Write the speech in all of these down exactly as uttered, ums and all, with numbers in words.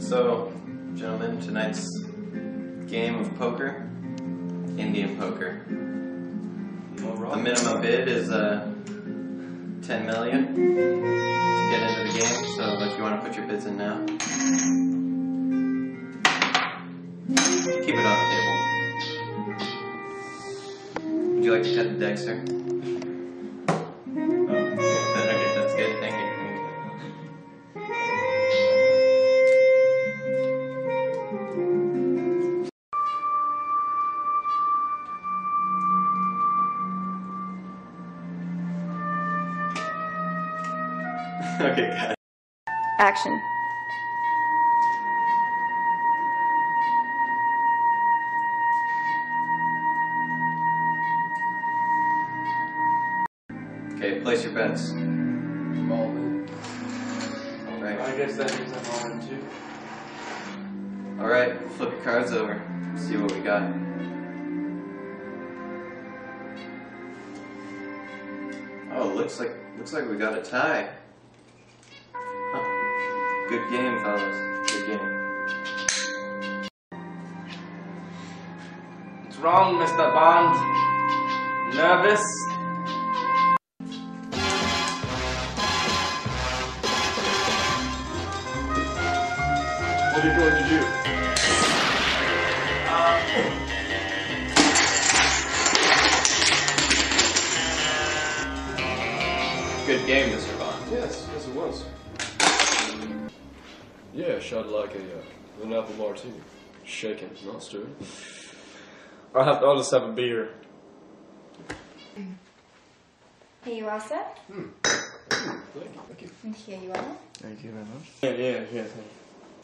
So, gentlemen, tonight's game of poker, Indian poker. The minimum bid is uh, ten million to get into the game. So, if you want to put your bids in now, keep it on the table. Would you like to cut the deck, sir? Okay, that's good. Thank you. Okay, got it. Action. Okay, place your bets. All in. Right. I guess that means I'm all in too. Alright, flip your cards over. See what we got. Oh, looks like looks like we got a tie. Huh. Good game, fellas. Good game. What's wrong, Mister Bond? Nervous? What are you going to do? Good game, Mister Bond. Yes, yes it was. Yes, I'd like a uh, an apple martini. Shaken, not stirred. I'll have. I'll just have a beer. Hey, you all set? Hmm. Thank you. Thank you. And here you are. Thank you very much. Yeah, yeah, yeah. Thank you.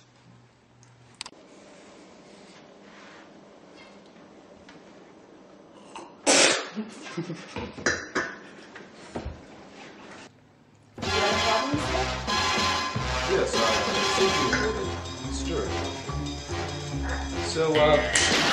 You have a problem, sir? Yes, I think you stirred. So, uh.